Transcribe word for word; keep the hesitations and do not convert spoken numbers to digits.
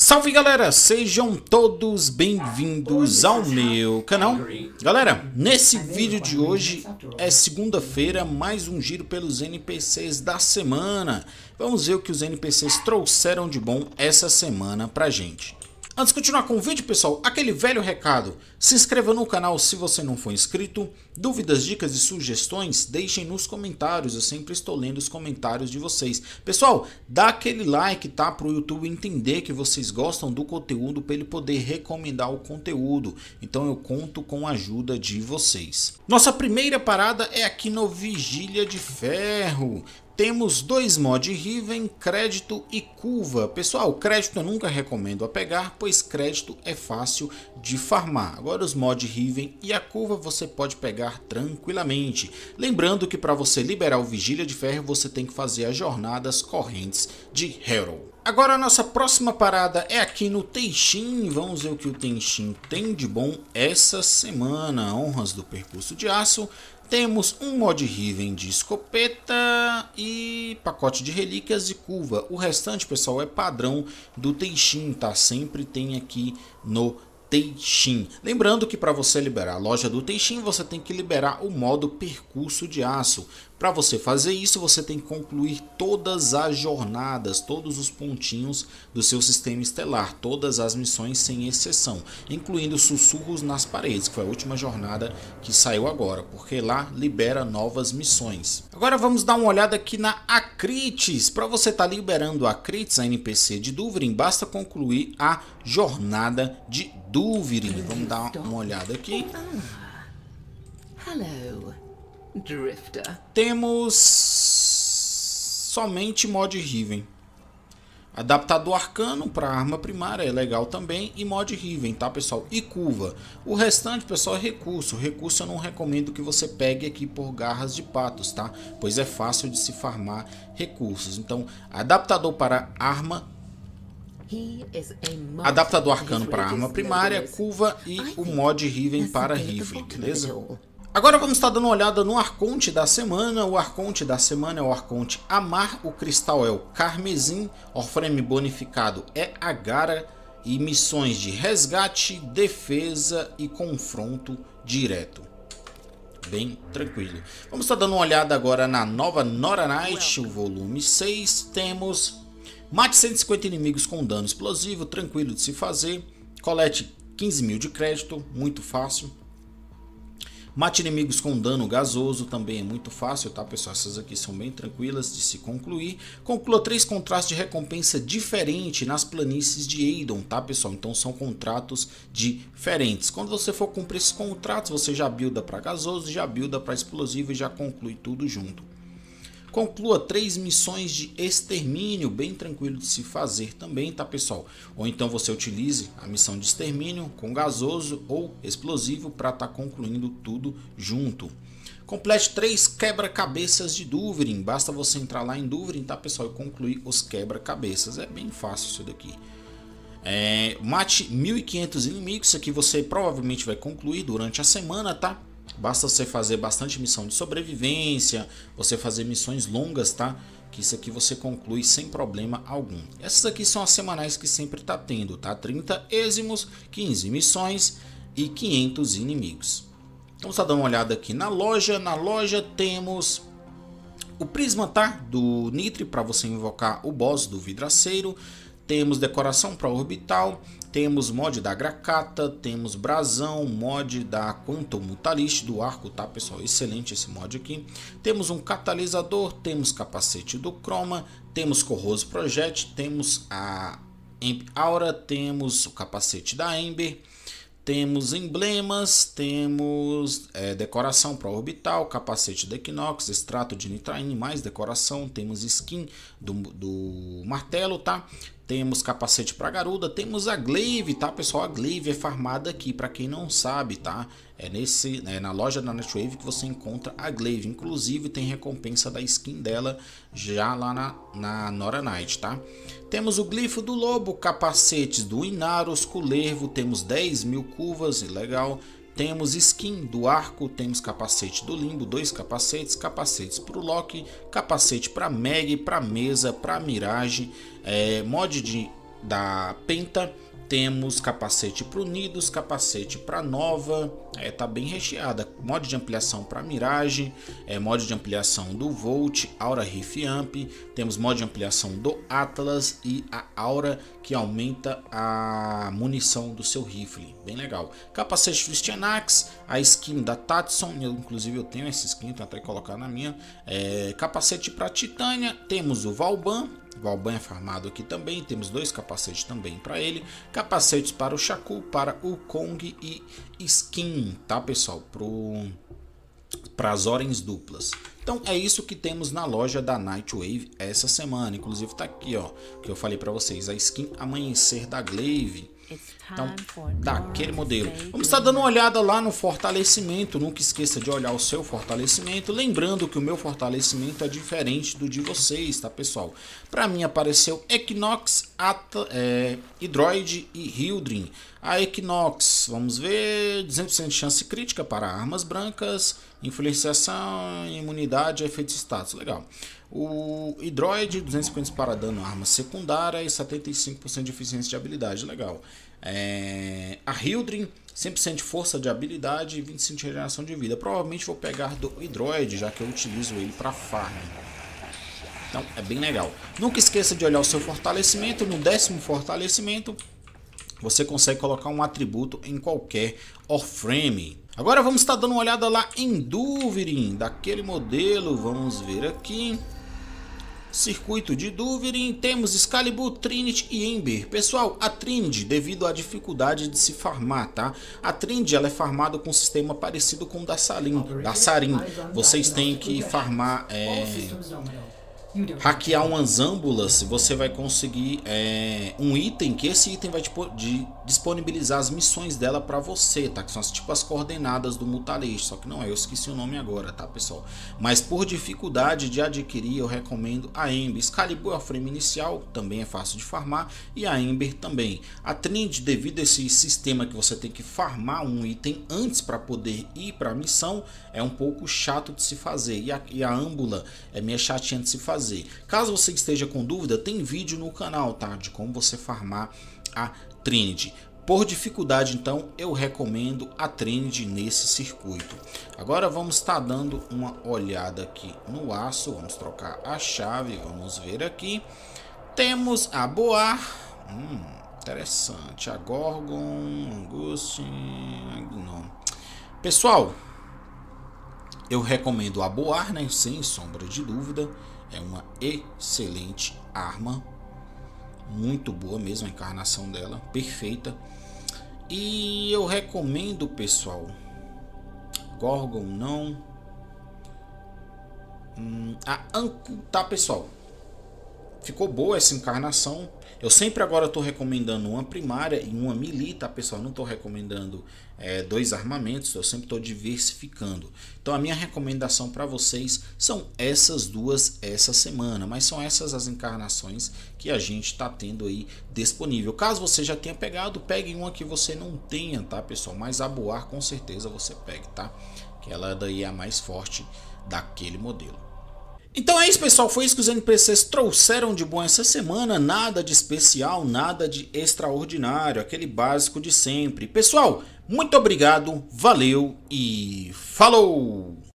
Salve galera, sejam todos bem-vindos ao meu canal. Galera, nesse vídeo de hoje é segunda-feira, mais um giro pelos N P Cs da semana. Vamos ver o que os N P Cs trouxeram de bom essa semana pra gente. Antes de continuar com o vídeo, pessoal, aquele velho recado, se inscreva no canal se você não for inscrito, dúvidas, dicas e sugestões, deixem nos comentários, eu sempre estou lendo os comentários de vocês. Pessoal, dá aquele like, tá, para o YouTube entender que vocês gostam do conteúdo, para ele poder recomendar o conteúdo, então eu conto com a ajuda de vocês. Nossa primeira parada é aqui no Vigília de Ferro. Temos dois mod Riven, crédito e curva. Pessoal, crédito eu nunca recomendo a pegar, pois crédito é fácil de farmar. Agora os mod Riven e a curva você pode pegar tranquilamente. Lembrando que para você liberar o Vigília de Ferro, você tem que fazer as jornadas correntes de Hero. Agora a nossa próxima parada é aqui no Teixin. Vamos ver o que o Teixin tem de bom essa semana. Honras do Percurso de Aço. Temos um mod Riven de escopeta e pacote de relíquias e curva. O restante, pessoal, é padrão do Teixin, tá? Sempre tem aqui no Teixin. Lembrando que para você liberar a loja do Teixin, você tem que liberar o modo Percurso de Aço. Para você fazer isso, você tem que concluir todas as jornadas, todos os pontinhos do seu sistema estelar, todas as missões sem exceção, incluindo Sussurros nas Paredes, que foi a última jornada que saiu agora, porque lá libera novas missões. Agora vamos dar uma olhada aqui na Acrites. Para você estar tá liberando a Acrites, a N P C de Dúvirin, basta concluir a jornada de Dúvirin. Vamos dar uma olhada aqui. Hello. Drifter. Temos somente mod Riven. Adaptador arcano para arma primária é legal também. E mod Riven, tá, pessoal? E curva. O restante, pessoal, é recurso. Recurso eu não recomendo que você pegue aqui por garras de patos, tá? Pois é fácil de se farmar recursos. Então, adaptador para arma, adaptador arcano para arma primária, curva e o mod Riven para Riven, beleza? Agora vamos estar dando uma olhada no Arconte da semana. O Arconte da semana é o Arconte Amar, o Cristal é o Carmesim, Orframe bonificado é Agara e missões de resgate, defesa e confronto direto. Bem tranquilo. Vamos estar dando uma olhada agora na nova Nora Knight, o volume seis. Temos mate cento e cinquenta inimigos com dano explosivo, tranquilo de se fazer. Colete quinze mil de crédito, muito fácil. Mate inimigos com dano gasoso, também é muito fácil, tá, pessoal? Essas aqui são bem tranquilas de se concluir. Conclua três contratos de recompensa diferente nas planícies de Eidon, tá, pessoal? Então são contratos diferentes. Quando você for cumprir esses contratos, você já builda para gasoso, já builda para explosivo e já conclui tudo junto. Conclua três missões de extermínio, bem tranquilo de se fazer também, tá, pessoal? Ou então você utilize a missão de extermínio com gasoso ou explosivo para estar tá concluindo tudo junto. Complete três quebra-cabeças de Dúvirin, basta você entrar lá em Dúvirin, tá, pessoal, e concluir os quebra-cabeças. É bem fácil isso daqui. É, mate mil e quinhentos inimigos, isso aqui você provavelmente vai concluir durante a semana, tá? Basta você fazer bastante missão de sobrevivência, você fazer missões longas, tá? Que isso aqui você conclui sem problema algum. Essas aqui são as semanais que sempre tá tendo, tá? trinta êximos, quinze missões e quinhentos inimigos. Vamos estar dando uma olhada aqui na loja. Na loja temos o prisma, tá? Do Nitre para você invocar o boss do vidraceiro. Temos decoração para orbital, temos mod da Gracata, temos brasão, mod da Quantum Mutalist do arco, tá, pessoal? Excelente esse mod aqui. Temos um catalisador, temos capacete do Chroma, temos Corroso Project, temos a Amp Aura, temos o capacete da Ember, temos emblemas, temos é, decoração para orbital, capacete da Equinox, extrato de Nitraine, mais decoração, temos skin do, do martelo, tá? Temos capacete para garuda, temos a Glaive, tá, pessoal? A Glaive é farmada aqui, para quem não sabe, tá? É nesse, é na loja da Netwave que você encontra a Glaive. Inclusive tem recompensa da skin dela já lá na, na Nora Knight, tá? Temos o glifo do lobo, capacetes do Inaros, Culervo, temos dez mil curvas, legal. Temos skin do arco, temos capacete do limbo, dois capacetes, capacetes para o Loki, capacete para Meg, para mesa, para mirage, é, mod de da Penta. Temos capacete para Unidos, capacete para Nova, é, tá bem recheada. Mod de ampliação para Mirage, é, mod de ampliação do Volt, Aura Riff Amp. Temos mod de ampliação do Atlas e a Aura que aumenta a munição do seu rifle, bem legal. Capacete do Stianax, a skin da Tatson, eu, inclusive eu tenho essa skin, então até colocar na minha. É, capacete para Titânia, temos o Valban. Valban é farmado aqui também, temos dois capacetes também para ele, capacetes para o Shaku, para o Kong e skin, tá pessoal, para as ordens duplas. Então é isso que temos na loja da Nightwave essa semana, inclusive tá aqui ó, que eu falei para vocês, a skin Amanhecer da Glaive. Então, daquele modelo. Vamos estar dando uma olhada lá no fortalecimento. Nunca esqueça de olhar o seu fortalecimento. Lembrando que o meu fortalecimento é diferente do de vocês, tá pessoal? Para mim apareceu Equinox, Ata, é, Hydroid e Hildrin. A Equinox, vamos ver, duzentos por cento de chance crítica para armas brancas, influenciação, imunidade e efeitos status. Legal. O Hydroid, duzentos e cinquenta para dano arma secundária e setenta e cinco por cento de eficiência de habilidade. Legal. É, a Hildrin, cem por cento de força de habilidade e vinte e cinco de regeneração de vida. Provavelmente vou pegar do Hydroid, já que eu utilizo ele para farm. Então é bem legal. Nunca esqueça de olhar o seu fortalecimento. No décimo fortalecimento você consegue colocar um atributo em qualquer Warframe. Agora vamos estar dando uma olhada lá em Duvirin, daquele modelo. Vamos ver aqui. Circuito de Duvirin, temos Excalibur, Trinity e Ember. Pessoal, a Trinity, devido à dificuldade de se farmar, tá? A Trinity ela é farmada com um sistema parecido com o da Sarin. Da Sarin. Vocês têm que farmar... É... hackear umas âmbulas, você vai conseguir é, um item, que esse item vai tipo, de, disponibilizar as missões dela para você, tá? Que são as, tipo as coordenadas do Mutalist, só que não é, eu esqueci o nome agora, tá pessoal? Mas por dificuldade de adquirir, eu recomendo a Ember. Excalibur é o frame inicial, também é fácil de farmar, e a Ember também. A Trinity, devido a esse sistema que você tem que farmar um item antes para poder ir para a missão, é um pouco chato de se fazer, e a, e a âmbula é meio chatinha de se fazer. Caso você esteja com dúvida, tem vídeo no canal, tá? De como você farmar a Trinity. Por dificuldade, então, eu recomendo a Trinity nesse circuito. Agora vamos estar dando uma olhada aqui no aço. Vamos trocar a chave, vamos ver aqui. Temos a Boar. Hum, interessante. A Gorgon, Angústia... Não. Pessoal, eu recomendo a Boar, né? Sem sombra de dúvida. É uma excelente arma, muito boa mesmo a encarnação dela, perfeita. E eu recomendo, pessoal, Gorgon não, hum, a Anku, tá pessoal? Ficou boa essa encarnação. Eu sempre agora estou recomendando uma primária e uma melee, tá pessoal? Não estou recomendando é, dois armamentos, eu sempre estou diversificando. Então a minha recomendação para vocês são essas duas essa semana. Mas são essas as encarnações que a gente está tendo aí disponível. Caso você já tenha pegado, pegue uma que você não tenha, tá pessoal? Mas a Boar com certeza você pegue, tá? Que ela daí é a mais forte daquele modelo. Então é isso pessoal, foi isso que os N P Cs trouxeram de bom essa semana, nada de especial, nada de extraordinário, aquele básico de sempre. Pessoal, muito obrigado, valeu e falou!